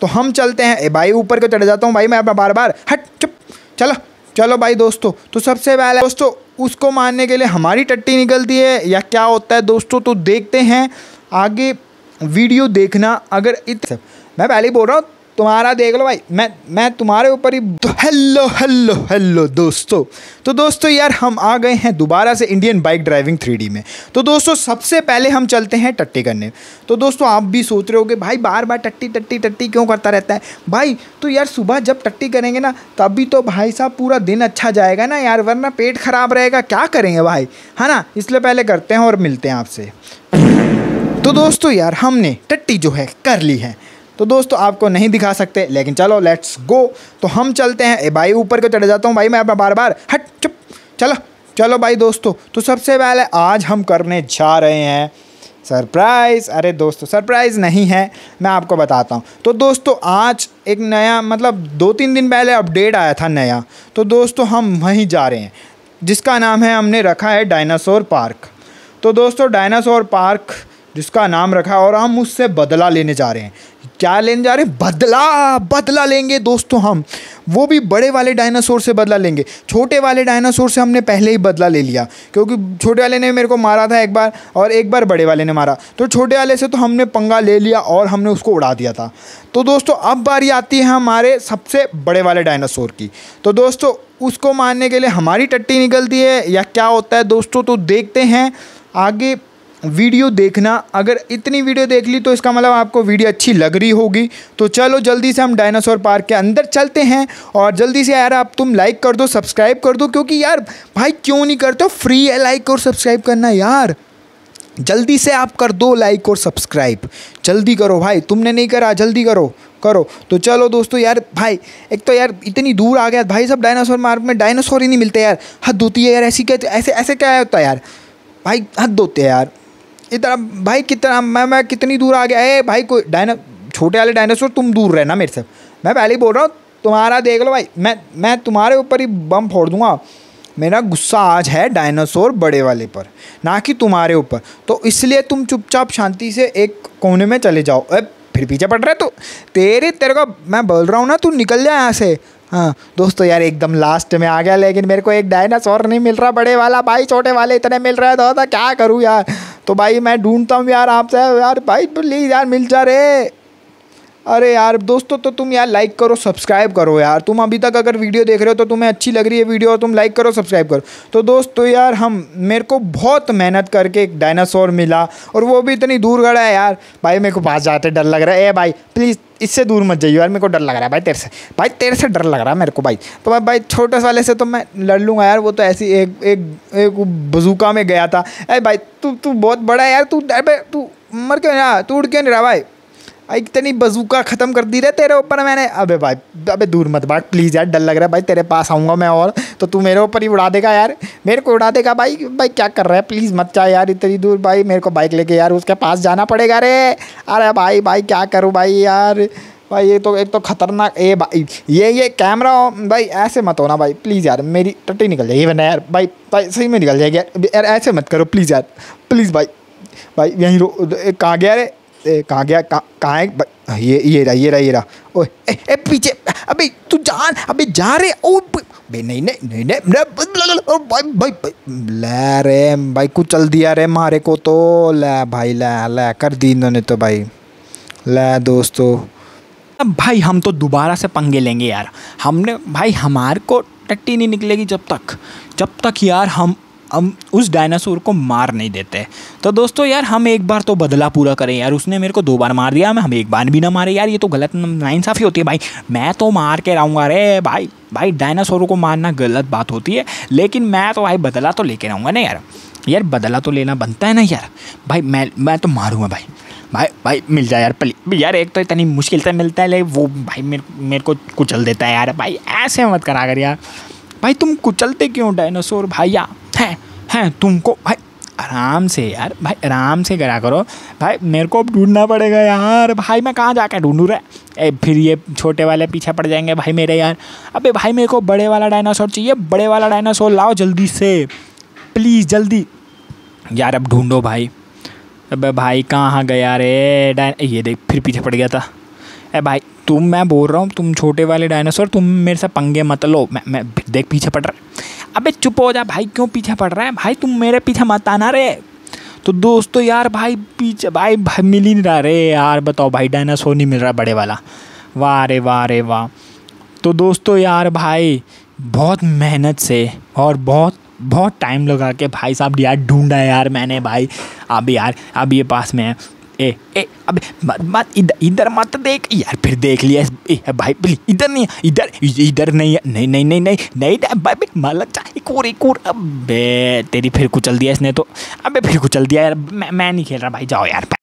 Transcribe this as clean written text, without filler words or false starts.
तो हम चलते हैं। भाई ऊपर को चढ़ जाता हूँ भाई मैं बार बार, हट चुप। चलो चलो भाई दोस्तों, तो सबसे पहले दोस्तों उसको मारने के लिए हमारी टट्टी निकलती है या क्या होता है दोस्तों, तो देखते हैं आगे वीडियो देखना। अगर मैं पहले ही बोल रहा हूँ, तुम्हारा देख लो भाई, मैं तुम्हारे ऊपर ही। तो हेलो हेलो हेलो दोस्तों, तो दोस्तों यार हम आ गए हैं दोबारा से इंडियन बाइक ड्राइविंग 3D में। तो दोस्तों सबसे पहले हम चलते हैं टट्टी करने। तो दोस्तों आप भी सोच रहे होगे भाई बार बार टट्टी टट्टी टट्टी क्यों करता रहता है भाई। तो यार सुबह जब टट्टी करेंगे ना तभी तो भाई साहब पूरा दिन अच्छा जाएगा ना यार, वरना पेट खराब रहेगा, क्या करेंगे भाई, है ना। इसलिए पहले करते हैं और मिलते हैं आपसे। तो दोस्तों यार हमने टट्टी जो है कर ली है, तो दोस्तों आपको नहीं दिखा सकते, लेकिन चलो लेट्स गो। तो हम चलते हैं। भाई ऊपर को चढ़ जाता हूँ भाई मैं बार बार, हट चुप। चलो चलो भाई दोस्तों, तो सबसे पहले आज हम करने जा रहे हैं सरप्राइज़। अरे दोस्तों सरप्राइज़ नहीं है, मैं आपको बताता हूँ। तो दोस्तों आज एक नया, मतलब 2-3 दिन पहले अपडेट आया था नया। तो दोस्तों हम वहीं जा रहे हैं जिसका नाम है, हमने रखा है डायनासोर पार्क। तो दोस्तों डायनासोर पार्क जिसका नाम रखा, और हम उससे बदला लेने जा रहे हैं। क्या लेने जा रहे हैं? बदला लेंगे दोस्तों हम, वो भी बड़े वाले डायनासोर से बदला लेंगे। छोटे वाले डायनासोर से हमने पहले ही बदला ले लिया, क्योंकि छोटे वाले ने मेरे को मारा था एक बार और एक बार बड़े वाले ने मारा। तो छोटे वाले से तो हमने पंगा ले लिया और हमने उसको उड़ा दिया था। तो दोस्तों अब बारी आती है हमारे सबसे बड़े वाले डायनासोर की। तो दोस्तों उसको मारने के लिए हमारी टट्टी निकलती है या क्या होता है दोस्तों, तो देखते हैं आगे वीडियो देखना। अगर इतनी वीडियो देख ली तो इसका मतलब आपको वीडियो अच्छी लग रही होगी। तो चलो जल्दी से हम डायनासोर पार्क के अंदर चलते हैं, और जल्दी से यार आप तुम लाइक कर दो, सब्सक्राइब कर दो, क्योंकि यार भाई क्यों नहीं करते हो, फ्री है लाइक और सब्सक्राइब करना यार। जल्दी से आप कर दो लाइक और सब्सक्राइब, जल्दी करो भाई, तुमने नहीं करा जल्दी करो। तो चलो दोस्तों यार, भाई एक तो यार इतनी दूर आ गया भाई, सब डायनासोर पार्क में डायनासोर ही नहीं मिलते यार, हद होती है यार। ऐसे क्या होता है यार भाई, हद होते हैं यार। इतना भाई कितना मैं कितनी दूर आ गया। भाई कोई छोटे वाले डायनासोर तुम दूर रहना मेरे से, मैं पहले ही बोल रहा हूँ, तुम्हारा देख लो भाई, मैं तुम्हारे ऊपर ही बम फोड़ दूंगा। मेरा गुस्सा आज है डायनासोर बड़े वाले पर, ना कि तुम्हारे ऊपर। तो इसलिए तुम चुपचाप शांति से एक कोने में चले जाओ। फिर पीछे पड़ रहा है तू, तेरे को मैं बोल रहा हूँ ना, तू निकल जा यहाँ से। हाँ दोस्तों यार एकदम लास्ट में आ गया, लेकिन मेरे को एक डायनासोर नहीं मिल रहा बड़े वाला, भाई छोटे वाले इतने मिल रहे हैं, तो क्या करूँ यार। तो भाई मैं ढूंढता हूँ यार आपसे, यार भाई प्लीज़ यार मिल जा रे। अरे यार दोस्तों, तो तुम यार लाइक करो सब्सक्राइब करो यार। तुम अभी तक अगर वीडियो देख रहे हो तो तुम्हें अच्छी लग रही है वीडियो, और तुम लाइक करो सब्सक्राइब करो। तो दोस्तों यार मेरे को बहुत मेहनत करके एक डायनासोर मिला, और वो भी इतनी दूर खड़ा है यार। भाई मेरे को पास जाते डर लग रहा है। भाई प्लीज़ इससे दूर मत जाइए यार, मेरे को डर लग रहा है भाई तेरे से डर लग रहा है मेरे को भाई। तो भाई छोटे वाले से तो मैं लड़ लूँगा यार, वो तो ऐसी एक बजूका में गया था। भाई तू बहुत बड़ा है यार, तू मर क्यों रहा, तू उड़ क्यों नहीं रहा भाई। इतनी बजूका ख़त्म कर दी रहे तेरे ऊपर मैंने। अबे दूर मत भाग प्लीज़ यार, डर लग रहा है भाई। तेरे पास आऊँगा मैं और तो तू मेरे ऊपर ही उड़ा देगा यार, मेरे को उड़ा देगा भाई। क्या कर रहा है, प्लीज़ मत जा यार इतनी दूर। भाई मेरे को बाइक लेके यार उसके पास जाना पड़ेगा रे। अरे भाई क्या करूँ भाई यार। भाई ये तो एक तो खतरनाक भाई, ये कैमरा भाई ऐसे मत होना भाई प्लीज़ यार, मेरी टट्टी निकल जाएगी वरना यार। भाई सही में निकल जाएगी यार, ऐसे मत करो प्लीज़ यार, प्लीज़ भाई यहीं कहाँ गया रे, कहाँ गया, कहाँ है ये रहा। ओए पीछे, अबे तू जान, अबे जा रे। ओ नहीं भाई ले रे भाई, कुचल दिया रे मारे को तो। ले भाई ले कर दी इन्होंने तो भाई। ले दोस्तों अब भाई हम तो दोबारा से पंगे लेंगे यार। हमने भाई हमारे को टट्टी नहीं निकलेगी जब तक यार हम उस डायनासोर को मार नहीं देते। तो दोस्तों यार हम एक बार तो बदला पूरा करें यार। उसने मेरे को 2 बार मार दिया, हम एक बार भी ना मारे यार, ये तो गलत नाइंसाफ़ी होती है भाई। मैं तो मार के रहूँगा रे भाई डायनासोरों को मारना गलत बात होती है, लेकिन मैं तो भाई बदला तो लेके रहूँगा ना यार बदला तो लेना बनता है ना यार। भाई मैं तो मारूँगा भाई मिल जाए यार प्लीज यार। एक तो इतनी मुश्किल से मिलता है, लेकिन वो भाई मेरे को कुचल देता है यार। भाई ऐसे मत करा कर यार, भाई तुम कुचलते क्यों डायनासोर भैया हैं तुमको। भाई आराम से यार, भाई आराम से करा करो भाई। मेरे को अब ढूंढना पड़ेगा यार। भाई मैं कहाँ जाकर ढूंढूँ रे, फिर ये छोटे वाले पीछे पड़ जाएंगे भाई मेरे यार। अबे भाई मेरे को बड़े वाला डायनासोर चाहिए, बड़े वाला डायनासोर लाओ जल्दी से प्लीज़ जल्दी यार। अब ढूंढो भाई। अबे भाई कहाँ गया रे ये देख फिर पीछे पड़ गया था। भाई मैं बोल रहा हूँ तुम छोटे वाले डायनासोर, तुम मेरे से पंगे मत लो। मैं देख पीछे पड़ रहा है। अबे चुप हो जा भाई, क्यों पीछे पड़ रहा है भाई, तुम मेरे पीछे मत आना रे। तो दोस्तों यार भाई पीछे भाई मिल ही नहीं रहा रे यार, बताओ भाई डायनासोर नहीं मिल रहा बड़े वाला। वाह रे वाह रे वाह। तो दोस्तों यार भाई बहुत मेहनत से और बहुत टाइम लगा के भाई साहब यार ढूंढा यार मैंने भाई। अब ये पास में है। अबे मत इधर मत देख यार, फिर देख लिया भाई प्लीज, इधर नहीं, इधर नहीं, नहीं भाई मालक चा एक और। अबे तेरी फिर कुचल दिया इसने तो, अबे फिर कुचल दिया यार। मैं नहीं खेल रहा भाई, जाओ यार।